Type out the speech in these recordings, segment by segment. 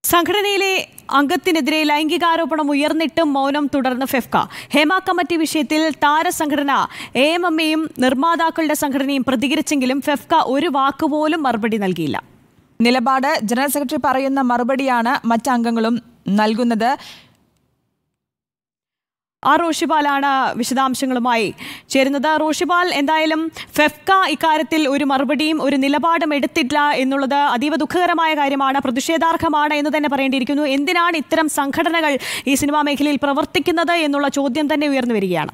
സംഘടനയിലെ അംഗത്തിനെതിരെ ലൈംഗികാരോപണം ഉയർന്നിട്ടും മൗനം തുടർന്ന് ഫെഫ്ക. ഹേമ കമ്മിറ്റി വിഷയത്തിൽ താരസംഘടന AMMയും നിർമ്മാതാക്കളുടെ സംഘടനയും പ്രതികരിച്ചെങ്കിലും ഫെഫ്ക ഒരു വാക്കുപോലും മറുപടി നൽകിയില്ല. നിലപാട് ജനറൽ സെക്രട്ടറി പറയുന്ന മറുപടിയാണ് മറ്റംഗങ്ങളും നൽകുന്നത്. റോഷിപാലാണ് വിശദാംശങ്ങളുമായി ചേരുന്നത്. റോഷിപാൽ, എന്തായാലും ഫെഫ്ക ഇക്കാര്യത്തിൽ ഒരു മറുപടിയും ഒരു നിലപാടും എടുത്തില്ല എന്നുള്ളത് അതീവ ദുഃഖകരമായ കാര്യമാണ്, പ്രതിഷേധാർഹമാണ് എന്ന് തന്നെ പറയേണ്ടിയിരിക്കുന്നു. എന്തിനാണ് ഇത്തരം സംഘടനകൾ ഈ സിനിമാ മേഖലയിൽ പ്രവർത്തിക്കുന്നത് എന്നുള്ള ചോദ്യം തന്നെ ഉയർന്നു വരികയാണ്.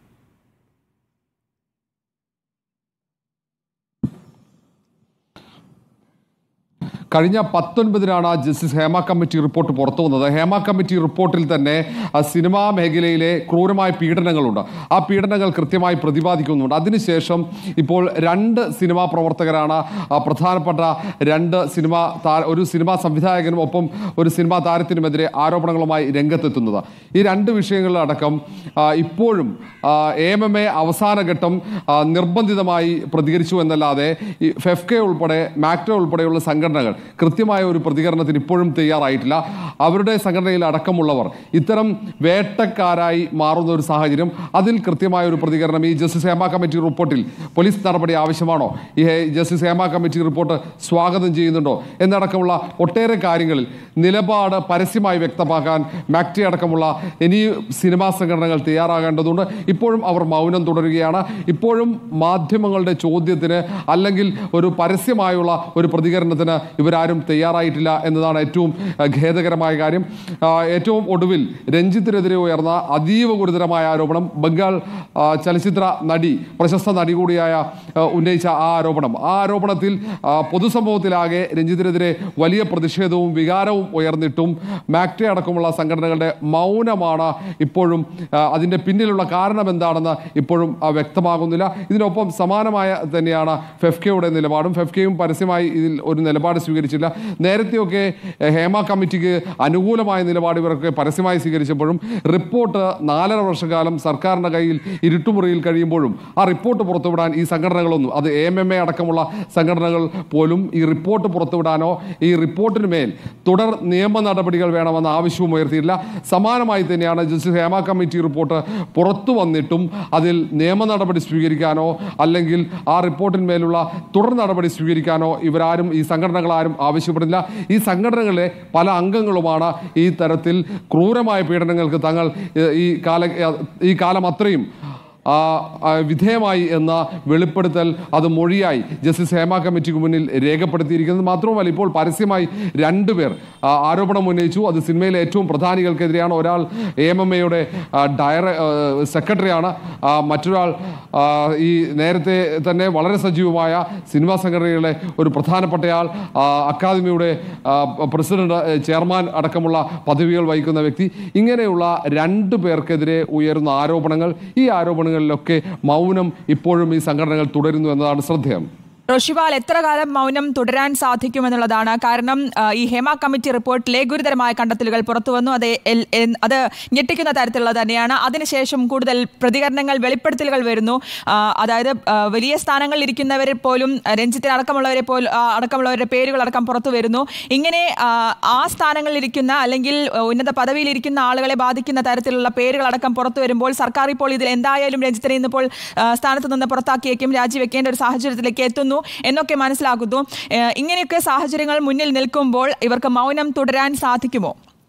കഴിഞ്ഞ 19-നാണ് ജസ്റ്റിസ് ഹേമ കമ്മിറ്റി റിപ്പോർട്ട് പുറത്തു വന്നത്. ഹേമ കമ്മിറ്റി റിപ്പോർട്ടിൽ തന്നെ സിനിമാ മേഖലയിലെ ക്രൂരമായ പീഡനങ്ങളുണ്ട്. ആ പീഡനങ്ങൾ കൃത്യമായി പ്രതിപാദിക്കുന്നുണ്ട്. അതിനുശേഷം ഇപ്പോൾ 2 സിനിമാ പ്രവർത്തകരാണ് പ്രധാനപ്പെട്ട 2 ഒരു സിനിമാ സംവിധായകനും ഒപ്പം ഒരു സിനിമാ താരത്തിനുമെതിരെ ആരോപണങ്ങളുമായി രംഗത്തെത്തുന്നത്. ഈ 2 വിഷയങ്ങളിലടക്കം ഇപ്പോഴും AMMA അവസാനഘട്ടം നിർബന്ധിതമായി പ്രതികരിച്ചു എന്നല്ലാതെ ഫെഫ്ക ഉൾപ്പെടെ മാക്ട ഉൾപ്പെടെയുള്ള സംഘടനകൾ കൃത്യമായ ഒരു പ്രതികരണത്തിന് ഇപ്പോഴും തയ്യാറായിട്ടില്ല. അവരുടെ സംഘടനയിൽ അടക്കമുള്ളവർ ഇത്തരം വേട്ടക്കാരായി മാറുന്ന ഒരു സാഹചര്യം, അതിൽ കൃത്യമായ ഒരു പ്രതികരണം ഈ ജസ്റ്റിസ് ഹേമ കമ്മിറ്റി റിപ്പോർട്ടിൽ പോലീസ് നടപടി ആവശ്യമാണോ, ഈ ജസ്റ്റിസ് ഹേമ കമ്മിറ്റി റിപ്പോർട്ട് സ്വാഗതം ചെയ്യുന്നുണ്ടോ എന്നടക്കമുള്ള ഒട്ടേറെ കാര്യങ്ങളിൽ നിലപാട് പരസ്യമായി വ്യക്തമാക്കാൻ മാക്ട അടക്കമുള്ള ഇനി സിനിമാ സംഘടനകൾ തയ്യാറാകേണ്ടതുണ്ട്. ഇപ്പോഴും അവർ മൗനം തുടരുകയാണ്. ഇപ്പോഴും മാധ്യമങ്ങളുടെ ചോദ്യത്തിന് അല്ലെങ്കിൽ ഒരു പരസ്യമായുള്ള ഒരു പ്രതികരണത്തിന് ഇവരാരും തയ്യാറായിട്ടില്ല എന്നതാണ് ഏറ്റവും ഖേദകരമായ കാര്യം. ഏറ്റവും ഒടുവിൽ രഞ്ജിത്തിനെതിരെ ഉയർന്ന അതീവ ഗുരുതരമായ ആരോപണം, ബംഗാൾ ചലച്ചിത്ര നടി, പ്രശസ്ത നടി കൂടിയായ ഉന്നയിച്ച ആ ആരോപണത്തിൽ പൊതുസമൂഹത്തിലാകെ രഞ്ജിത്തിനെതിരെ വലിയ പ്രതിഷേധവും വികാരവും ഉയർന്നിട്ടും മാക്ട അടക്കമുള്ള സംഘടനകളുടെ മൗനമാണ് ഇപ്പോഴും. അതിൻ്റെ പിന്നിലുള്ള കാരണം എന്താണെന്ന് ഇപ്പോഴും വ്യക്തമാകുന്നില്ല. ഇതിനൊപ്പം സമാനമായ തന്നെയാണ് ഫെഫ്കയുടെ നിലപാടും. ഫെഫ്കയും പരസ്യമായി ഇതിൽ ഒരു നിലപാട് സ്വീകരിച്ചില്ല. നേരത്തെയൊക്കെ ഹേമ കമ്മിറ്റിക്ക് അനുകൂലമായ നിലപാട് ഇവരൊക്കെ പരസ്യമായി സ്വീകരിച്ചപ്പോഴും റിപ്പോർട്ട് 4.5 വർഷക്കാലം സർക്കാരിൻ്റെ കയ്യിൽ ഇരുട്ടുമുറിയിൽ കഴിയുമ്പോഴും ആ റിപ്പോർട്ട് പുറത്തുവിടാൻ ഈ സംഘടനകളൊന്നും, അത് AMMA അടക്കമുള്ള സംഘടനകൾ പോലും ഈ റിപ്പോർട്ട് പുറത്തുവിടാനോ ഈ റിപ്പോർട്ടിന് മേൽ തുടർ നിയമ നടപടികൾ വേണമെന്ന ആവശ്യവും ഉയർത്തിയില്ല. സമാനമായി തന്നെയാണ് ജസ്റ്റിസ് ഹേമ കമ്മിറ്റി റിപ്പോർട്ട് പുറത്തു വന്നിട്ടും അതിൽ നിയമ നടപടി സ്വീകരിക്കാനോ അല്ലെങ്കിൽ ആ റിപ്പോർട്ടിന്മേലുള്ള തുടർ നടപടി സ്വീകരിക്കാനോ ഇവരാരും, ഈ സംഘടനകളാരും ആവശ്യപ്പെടുന്നില്ല. ഈ സംഘടനകളിലെ പല അംഗങ്ങളുമാണ് ഈ തരത്തിൽ ക്രൂരമായ പീഡനങ്ങൾക്ക് തങ്ങൾ ഈ കാലം അത്രയും വിധേയമായി എന്ന വെളിപ്പെടുത്തൽ അത് മൊഴിയായി ജസ്റ്റിസ് ഹേമ കമ്മിറ്റിക്ക് മുന്നിൽ രേഖപ്പെടുത്തിയിരിക്കുന്നത്. മാത്രവുമല്ല, ഇപ്പോൾ പരസ്യമായി 2 പേർ ആരോപണം ഉന്നയിച്ചു. അത് സിനിമയിലെ ഏറ്റവും പ്രധാനികൾക്കെതിരെയാണ്. ഒരാൾ AMMയുടെ സെക്രട്ടറിയാണ്, മറ്റൊരാൾ ഈ നേരത്തെ തന്നെ വളരെ സജീവമായ സിനിമാ സംഘടനയുടെ ഒരു പ്രധാനപ്പെട്ടയാൾ, അക്കാദമിയുടെ പ്രസിഡന്റ്, ചെയർമാൻ അടക്കമുള്ള പദവികൾ വഹിക്കുന്ന വ്യക്തി. ഇങ്ങനെയുള്ള 2 പേർക്കെതിരെ ഉയരുന്ന ആരോപണങ്ങൾ, ഈ ആരോപണങ്ങളിലൊക്കെ മൗനം ഇപ്പോഴും ഈ സംഘടനകൾ തുടരുന്നു എന്നതാണ് ശ്രദ്ധേയം. റോഷിപാൽ, എത്ര കാലം മൗനം തുടരാൻ സാധിക്കുമെന്നുള്ളതാണ്. കാരണം ഈ ഹേമ കമ്മിറ്റി റിപ്പോർട്ടിലെ ഗുരുതരമായ കണ്ടെത്തലുകൾ പുറത്തു വന്നു. അത് ഞെട്ടിക്കുന്ന തരത്തിലുള്ളത് തന്നെയാണ്. അതിനുശേഷം കൂടുതൽ പ്രതികരണങ്ങൾ, വെളിപ്പെടുത്തലുകൾ വരുന്നു. അതായത് വലിയ സ്ഥാനങ്ങളിൽ ഇരിക്കുന്നവരെ പോലും, രഞ്ജിത്തിന് അടക്കമുള്ളവരുടെ പേരുകളടക്കം പുറത്തു വരുന്നു. ഇങ്ങനെ ആ സ്ഥാനങ്ങളിലിരിക്കുന്ന അല്ലെങ്കിൽ ഉന്നത പദവിയിലിരിക്കുന്ന ആളുകളെ ബാധിക്കുന്ന തരത്തിലുള്ള പേരുകളടക്കം പുറത്തു വരുമ്പോൾ സർക്കാർ ഇപ്പോൾ ഇതിൽ എന്തായാലും രഞ്ജിത്തിനെ ഇന്നിപ്പോൾ സ്ഥാനത്ത് നിന്ന് പുറത്താക്കിയേക്കും, രാജിവെക്കേണ്ട ഒരു സാഹചര്യത്തിലേക്ക് എത്തുന്നു എന്നൊക്കെ മനസ്സിലാക്കുന്നു. ഇങ്ങനെയൊക്കെ സാഹചര്യങ്ങൾ മുന്നിൽ നിൽക്കുമ്പോൾ ഇവർക്ക് മൗനം തുടരാൻ സാധിക്കുമോ?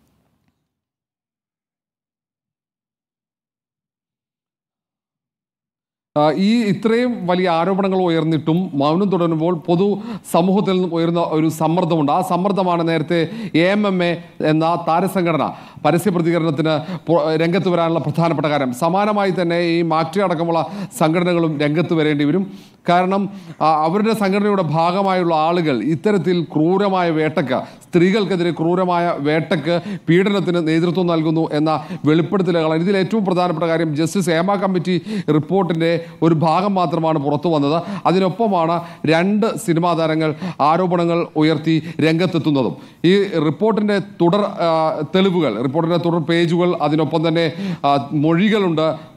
ഇത്രയും വലിയ ആരോപണങ്ങൾ ഉയർന്നിട്ടും മൗനം തുടരുമ്പോൾ പൊതു സമൂഹത്തിൽ നിന്നും ഉയർന്ന ഒരു സമ്മർദ്ദമുണ്ട്. ആ സമ്മർദ്ദമാണ് നേരത്തെ AMMA എന്ന താരസംഘടന പരസ്യ പ്രതികരണത്തിന് രംഗത്ത് വരാനുള്ള പ്രധാനപ്പെട്ട കാര്യം. സമാനമായി തന്നെ ഈ മാക്ട അടക്കമുള്ള സംഘടനകളും രംഗത്ത് വരേണ്ടി വരും. കാരണം അവരുടെ സംഘടനയുടെ ഭാഗമായുള്ള ആളുകൾ ഇത്തരത്തിൽ ക്രൂരമായ വേട്ടയ്ക്ക്, സ്ത്രീകൾക്കെതിരെ ക്രൂരമായ വേട്ടയ്ക്ക്, പീഡനത്തിന് നേതൃത്വം നൽകുന്നു എന്ന വെളിപ്പെടുത്തലുകളാണ്. ഇതിൽ ഏറ്റവും പ്രധാനപ്പെട്ട കാര്യം, ജസ്റ്റിസ് ഹേമ കമ്മിറ്റി റിപ്പോർട്ടിൻ്റെ ഒരു ഭാഗം മാത്രമാണ് പുറത്തു വന്നത്. അതിനൊപ്പമാണ് 2 സിനിമാ താരങ്ങൾ ആരോപണങ്ങൾ ഉയർത്തി രംഗത്തെത്തുന്നതും. ഈ റിപ്പോർട്ടിൻ്റെ തുടർ തെളിവുകൾ, റിപ്പോർട്ടിൻ്റെ തുടർ പേജുകൾ, അതിനൊപ്പം തന്നെ മൊഴികളുണ്ട്,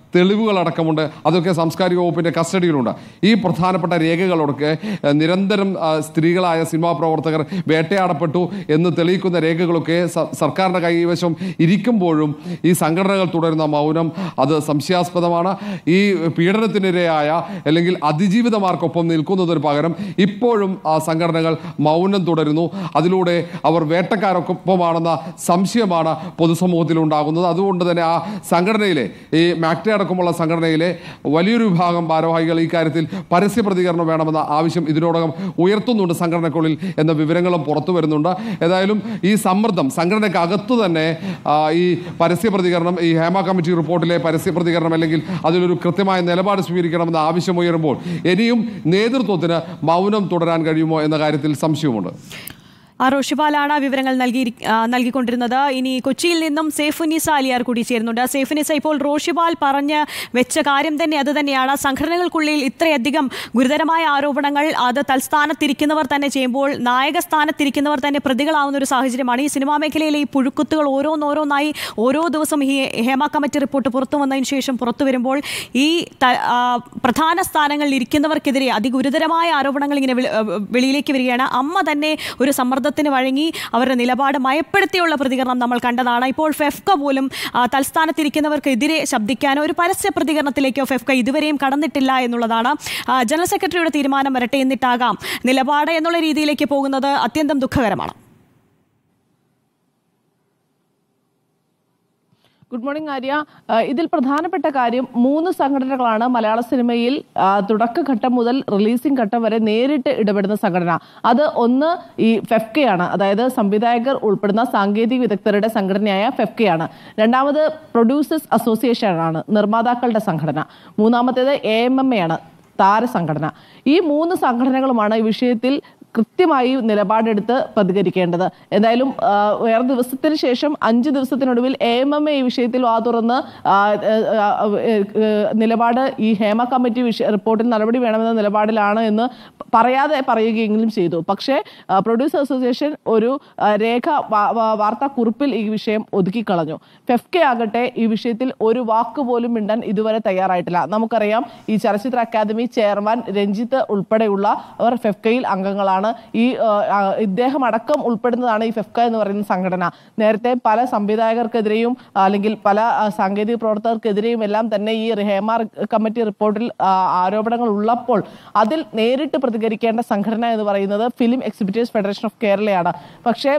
തെളിവുകളടക്കമുണ്ട്. അതൊക്കെ സാംസ്കാരിക വകുപ്പിൻ്റെ കസ്റ്റഡിയിലുണ്ട്. ഈ പ്രധാനപ്പെട്ട രേഖകളൊക്കെ നിരന്തരം സ്ത്രീകളായ സിനിമാ പ്രവർത്തകർ വേട്ടയാടപ്പെട്ടു എന്ന് തെളിയിക്കുന്ന രേഖകളൊക്കെ സർക്കാരിൻ്റെ കൈവശം ഇരിക്കുമ്പോഴും ഈ സംഘടനകൾ തുടരുന്ന മൗനം അത് സംശയാസ്പദമാണ്. ഈ പീഡനത്തിനിരയായ അല്ലെങ്കിൽ അതിജീവിതമാർക്കൊപ്പം നിൽക്കുന്നതിന് പകരം ഇപ്പോഴും ആ സംഘടനകൾ മൗനം തുടരുന്നു. അതിലൂടെ അവർ വേട്ടക്കാരൊപ്പമാണെന്ന സംശയമാണ് പൊതുസമൂഹത്തിൽ ഉണ്ടാകുന്നത്. അതുകൊണ്ട് തന്നെ ആ സംഘടനയിലെ ഈ മാക്ടെ അടക്കമുള്ള സംഘടനയിലെ വലിയൊരു വിഭാഗം ഭാരവാഹികൾ ഈ കാര്യത്തിൽ പരസ്യ പ്രതികരണം വേണമെന്ന ആവശ്യം ഇതിനോടകം ഉയർത്തുന്നുണ്ട് സംഘടനയ്ക്കുള്ളിൽ എന്ന വിവരങ്ങളും പുറത്തു വരുന്നുണ്ട്. ഏതായാലും ഈ സമ്മർദ്ദം സംഘടനയ്ക്ക് അകത്തു തന്നെ ഈ പരസ്യ പ്രതികരണം, ഈ ഹേമ കമ്മിറ്റി റിപ്പോർട്ടിലെ പരസ്യ പ്രതികരണം അല്ലെങ്കിൽ അതിലൊരു കൃത്യമായ നിലപാട് സ്വീകരിക്കണമെന്ന ആവശ്യമുയരുമ്പോൾ ഇനിയും നേതൃത്വത്തിന് മൗനം തുടരാൻ കഴിയുമോ എന്ന കാര്യത്തിൽ സംശയമുണ്ട്. റോഷിപാലാണ് വിവരങ്ങൾ നൽകിക്കൊണ്ടിരുന്നത്. ഇനി കൊച്ചിയിൽ നിന്നും സൈഫുന്നിസ അലിയാർ കൂടി ചേരുന്നുണ്ട്. സൈഫുന്നിസ, ഇപ്പോൾ റോഷിപാൽ പറഞ്ഞ് വെച്ച കാര്യം തന്നെ അത് തന്നെയാണ്. സംഘടനകൾക്കുള്ളിൽ ഇത്രയധികം ഗുരുതരമായ ആരോപണങ്ങൾ അത് തൽസ്ഥാനത്തിരിക്കുന്നവർ തന്നെ ചെയ്യുമ്പോൾ നായക സ്ഥാനത്തിരിക്കുന്നവർ തന്നെ പ്രതികളാവുന്ന ഒരു സാഹചര്യമാണ്. ഈ സിനിമാ മേഖലയിലെ ഈ പുഴുക്കുത്തുകൾ ഓരോന്നോരോന്നായി ഓരോ ദിവസം ഈ ഹേമ കമ്മിറ്റി റിപ്പോർട്ട് പുറത്തു വന്നതിന് ശേഷം പുറത്തു വരുമ്പോൾ ഈ പ്രധാന സ്ഥാനങ്ങളിൽ ഇരിക്കുന്നവർക്കെതിരെ അതിഗുരുതരമായ ആരോപണങ്ങൾ ഇങ്ങനെ വെളിയിലേക്ക് വരികയാണ്. അമ്മ തന്നെ ഒരു സമ്മർദ്ദത്തിന് വഴങ്ങി അവരുടെ നിലപാട് മയപ്പെടുത്തിയുള്ള പ്രതികരണം നമ്മൾ കണ്ടതാണ്. ഇപ്പോൾ ഫെഫ്ക പോലും തൽസ്ഥാനത്തിരിക്കുന്നവർക്കെതിരെ ശബ്ദിക്കാനോ ഒരു പരസ്യ പ്രതികരണത്തിലേക്കോ ഫെഫ്ക ഇതുവരെയും കടന്നിട്ടില്ല എന്നുള്ളതാണ്. ജനറൽ സെക്രട്ടറിയുടെ തീരുമാനം വരട്ടെ എന്നിട്ടാകാം നിലപാട് എന്നുള്ള രീതിയിലേക്ക് പോകുന്നത് അത്യന്തം ദുഃഖകരമാണ്. Good morning Arya. ഇതിൽ പ്രധാനപ്പെട്ട കാര്യം 3 സംഘടനകളാണ് മലയാള സിനിമയിൽ തുടക്കഘട്ടം മുതൽ റിലീസിംഗ് ഘട്ടം വരെ നേരിട്ട് ഇടപെടുന്ന സംഘടന. അത് ഒന്ന് ഈ ഫെഫ്കയാണ്, അതായത് സംവിധായകർ ഉൾപ്പെടുന്ന സാങ്കേതിക വിദഗ്ധരുടെ സംഘടനയായ ഫെഫ്കയാണ്. രണ്ടാമത് പ്രൊഡ്യൂസേഴ്സ് അസോസിയേഷൻ ആണ്, നിർമ്മാതാക്കളുടെ സംഘടന. മൂന്നാമത്തേത് AMMA ആണ്, താരസംഘടന. ഈ 3 സംഘടനകളുമാണ് ഈ വിഷയത്തിൽ കൃത്യമായി നിലപാടെടുത്ത് പ്രതികരിക്കേണ്ടത്. എന്തായാലും വേറെ ദിവസത്തിന് ശേഷം 5 ദിവസത്തിനൊടുവിൽ AMMA ഈ വിഷയത്തിൽ തുറന്ന് നിലപാട് ഈ ഹേമ കമ്മിറ്റി റിപ്പോർട്ടിൽ നടപടി വേണമെന്ന നിലപാടിലാണ് എന്ന് പറയാതെ പറയുകയെങ്കിലും ചെയ്തു. പക്ഷേ പ്രൊഡ്യൂസർ അസോസിയേഷൻ ഒരു വാർത്താക്കുറിപ്പിൽ ഈ വിഷയം ഒതുക്കിക്കളഞ്ഞു. ഫെഫ്ക ആകട്ടെ ഈ വിഷയത്തിൽ ഒരു വാക്ക് പോലും മിണ്ടാൻ ഇതുവരെ തയ്യാറായിട്ടില്ല. നമുക്കറിയാം, ഈ ചലച്ചിത്ര അക്കാദമി ചെയർമാൻ രഞ്ജിത്ത് ഉൾപ്പെടെയുള്ള അവർ ഫെഫ്കയിൽ അംഗങ്ങളാണ്. ഈ ഇദ്ദേഹം അടക്കം ഉൾപ്പെടുന്നതാണ് ഈ ഫെഫ്ക എന്ന് പറയുന്ന സംഘടന. നേരത്തെ പല സംവിധായകർക്കെതിരെയും അല്ലെങ്കിൽ പല സാങ്കേതിക പ്രവർത്തകർക്കെതിരെയും എല്ലാം തന്നെ ഈ ഹേമ കമ്മിറ്റി റിപ്പോർട്ടിൽ ആരോപണങ്ങൾ ഉള്ളപ്പോൾ അതിൽ നേരിട്ട് പ്രതികരിക്കേണ്ട സംഘടന എന്ന് പറയുന്നത് ഫിലിം എക്സിബിറ്റേഴ്സ് ഫെഡറേഷൻ ഓഫ് കേരളയാണ്. പക്ഷേ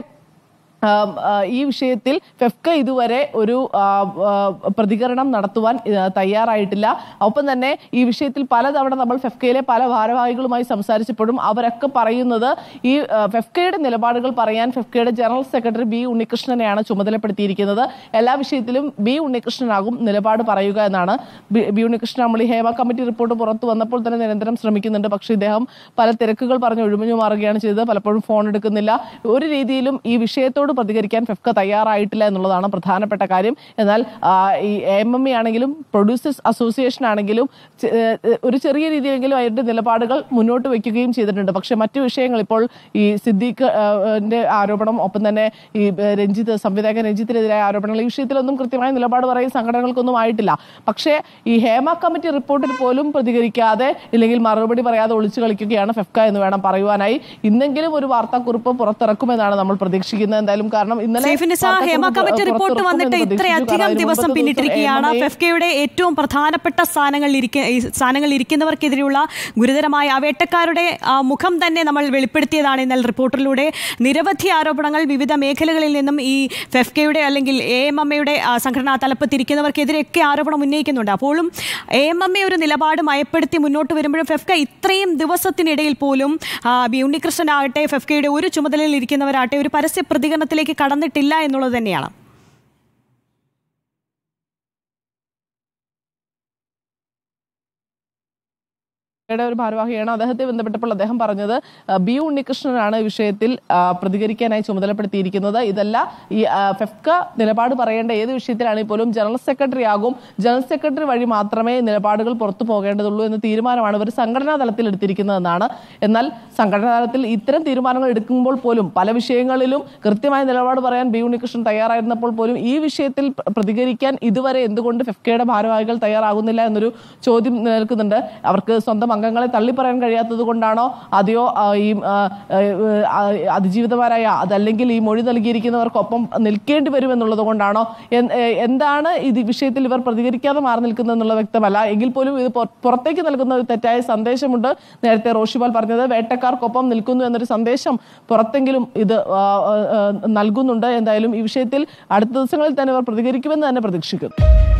ഈ വിഷയത്തിൽ ഫെഫ്ക ഇതുവരെ ഒരു പ്രതികരണം നടത്തുവാൻ തയ്യാറായിട്ടില്ല. ഒപ്പം തന്നെ ഈ വിഷയത്തിൽ പലതവണ നമ്മൾ ഫെഫ്കയിലെ പല ഭാരവാഹികളുമായി സംസാരിച്ചപ്പോഴും അവരൊക്കെ പറയുന്നത് ഈ ഫെഫ്കയുടെ നിലപാടുകൾ പറയാൻ ഫെഫ്കയുടെ ജനറൽ സെക്രട്ടറി ബി ഉണ്ണികൃഷ്ണനെയാണ് ചുമതലപ്പെടുത്തിയിരിക്കുന്നത്. എല്ലാ വിഷയത്തിലും ബി ഉണ്ണികൃഷ്ണനാകും നിലപാട് പറയുക എന്നാണ്. ബി ഉണ്ണികൃഷ്ണൻ നമ്മൾ ഈ ഹേമ കമ്മിറ്റി റിപ്പോർട്ട് പുറത്തു വന്നപ്പോൾ തന്നെ നിരന്തരം ശ്രമിക്കുന്നുണ്ട്. പക്ഷേ ഇദ്ദേഹം പല തിരക്കുകൾ പറഞ്ഞ് ഒഴിഞ്ഞു മാറുകയാണ് ചെയ്തത്. പലപ്പോഴും ഫോൺ എടുക്കുന്നില്ല. ഒരു രീതിയിലും ഈ വിഷയത്തോട് പ്രതികരിക്കാൻ ഫെഫ്ക തയ്യാറായിട്ടില്ല എന്നുള്ളതാണ് പ്രധാനപ്പെട്ട കാര്യം. എന്നാൽ ഈ AMMA ആണെങ്കിലും പ്രൊഡ്യൂസേഴ്സ് അസോസിയേഷൻ ആണെങ്കിലും ഒരു ചെറിയ രീതിയിലെങ്കിലും അവരുടെ നിലപാടുകൾ മുന്നോട്ട് വയ്ക്കുകയും ചെയ്തിട്ടുണ്ട്. പക്ഷേ മറ്റു വിഷയങ്ങൾ ഇപ്പോൾ ഈ സിദ്ദീഖിന്റെ ആരോപണം, ഒപ്പം തന്നെ ഈ സംവിധായകൻ രഞ്ജിത്തിനെതിരായ ആരോപണങ്ങൾ, ഈ വിഷയത്തിലൊന്നും കൃത്യമായ നിലപാട് പറയുന്ന സംഘടനകൾക്കൊന്നും ആയിട്ടില്ല. പക്ഷേ ഈ ഹേമ കമ്മിറ്റി റിപ്പോർട്ടിൽ പോലും പ്രതികരിക്കാതെ ഇല്ലെങ്കിൽ മറുപടി പറയാതെ ഒളിച്ചു കളിക്കുകയാണ് ഫെഫ്ക എന്ന് വേണം പറയുവാനായി. ഇന്നെങ്കിലും ഒരു വാർത്താക്കുറിപ്പ് പുറത്തിറക്കുമെന്നാണ് നമ്മൾ പ്രതീക്ഷിക്കുന്നത്. എന്തായാലും കാരണം ഇന്നലെ ഹേമ കമ്മിറ്റി റിപ്പോർട്ട് വന്നിട്ട് ഇത്രയധികം ദിവസം പിന്നിട്ടിരിക്കുകയാണ്. ഫെഫ്കയുടെ ഏറ്റവും പ്രധാനപ്പെട്ട സ്ഥാനങ്ങളിൽ ഇരിക്കുന്നവർക്കെതിരെയുള്ള ഗുരുതരമായ വേട്ടക്കാരുടെ മുഖം തന്നെ നമ്മൾ വെളിപ്പെടുത്തിയതാണ് ഇന്നലെ റിപ്പോർട്ടിലൂടെ. നിരവധി ആരോപണങ്ങൾ വിവിധ മേഖലകളിൽ നിന്നും ഈ ഫെഫ്കയുടെ അല്ലെങ്കിൽ AMMA സംഘടനാ തലപ്പത്തിരിക്കുന്നവർക്കെതിരെയൊക്കെ ആരോപണം ഉന്നയിക്കുന്നുണ്ട്. അപ്പോഴും AMMA ഒരു നിലപാട് മയപ്പെടുത്തി മുന്നോട്ട് വരുമ്പോഴും ഫെഫ്ക ഇത്രയും ദിവസത്തിനിടയിൽ പോലും ബി ഉണ്ണികൃഷ്ണനാകട്ടെ ഫെഫ്കയുടെ ഒരു ചുമതലയിൽ ഇരിക്കുന്നവരാകട്ടെ ഒരു പരസ്യ പ്രതികരണത്തിലേക്ക് കടന്നിട്ടില്ല എന്നുള്ളത് തന്നെയാണ്. ഒരു ഭാരവാഹിയാണ്. അദ്ദേഹത്തെ ബന്ധപ്പെട്ടപ്പോൾ അദ്ദേഹം പറഞ്ഞത് ബി ഉണ്ണികൃഷ്ണനാണ് ഈ വിഷയത്തിൽ പ്രതികരിക്കാനായി ചുമതലപ്പെടുത്തിയിരിക്കുന്നത്. ഇതല്ല ഈ ഫെഫ്ക നിലപാട് പറയേണ്ട ഏത് വിഷയത്തിലാണെങ്കിൽ പോലും ജനറൽ സെക്രട്ടറി ആകും, ജനറൽ സെക്രട്ടറി വഴി മാത്രമേ നിലപാടുകൾ പുറത്തു പോകേണ്ടതുള്ളൂ എന്ന തീരുമാനമാണ് ഇവർ സംഘടനാ തലത്തിൽ എടുത്തിരിക്കുന്നതെന്നാണ്. എന്നാൽ സംഘടനാ തലത്തിൽ ഇത്തരം തീരുമാനങ്ങൾ എടുക്കുമ്പോൾ പോലും പല വിഷയങ്ങളിലും കൃത്യമായ നിലപാട് പറയാൻ ബി ഉണ്ണികൃഷ്ണൻ തയ്യാറായിരുന്നപ്പോൾ പോലും ഈ വിഷയത്തിൽ പ്രതികരിക്കാൻ ഇതുവരെ എന്തുകൊണ്ട് ഫെഫ്കയുടെ ഭാരവാഹികൾ തയ്യാറാകുന്നില്ല എന്നൊരു ചോദ്യം നിലനിൽക്കുന്നുണ്ട്. അവർക്ക് സ്വന്തം അംഗങ്ങളെ തള്ളിപ്പറയാൻ കഴിയാത്തത് കൊണ്ടാണോ, അതെയോ ഈ അതിജീവിതമാരായ അതല്ലെങ്കിൽ ഈ മൊഴി നൽകിയിരിക്കുന്നവർക്കൊപ്പം നിൽക്കേണ്ടി വരുമെന്നുള്ളത് കൊണ്ടാണോ, എന്താണ് ഇത് വിഷയത്തിൽ ഇവർ പ്രതികരിക്കാതെ മാറി നിൽക്കുന്നത് എന്നുള്ളത് വ്യക്തമല്ല. എങ്കിൽ പോലും ഇത് പുറത്തേക്ക് നൽകുന്ന ഒരു തെറ്റായ സന്ദേശമുണ്ട്. നേരത്തെ റോഷിപാൽ പറഞ്ഞത് വേട്ടക്കാർക്കൊപ്പം നിൽക്കുന്നു എന്നൊരു സന്ദേശം പുറത്തെങ്കിലും ഇത് നൽകുന്നുണ്ട്. എന്തായാലും ഈ വിഷയത്തിൽ അടുത്ത ദിവസങ്ങളിൽ തന്നെ ഇവർ പ്രതികരിക്കുമെന്ന് തന്നെ പ്രതീക്ഷിക്കുന്നു.